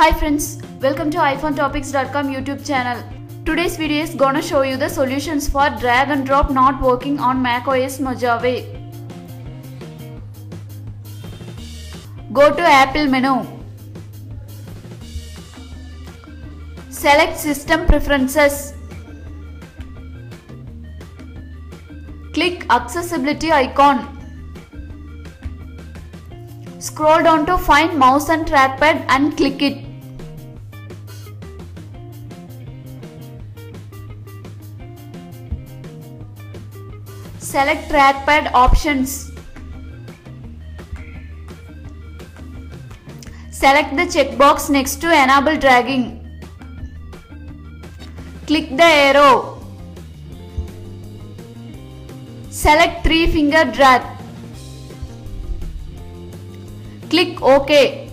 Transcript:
Hi friends, welcome to iPhoneTopics.com YouTube channel. Today's video is gonna show you the solutions for drag and drop not working on macOS Mojave. Go to Apple menu. Select System Preferences. Click Accessibility icon. Scroll down to find mouse and trackpad and click it. Select trackpad options. Select the checkbox next to enable dragging. Click the arrow. Select 3-finger drag. Click OK.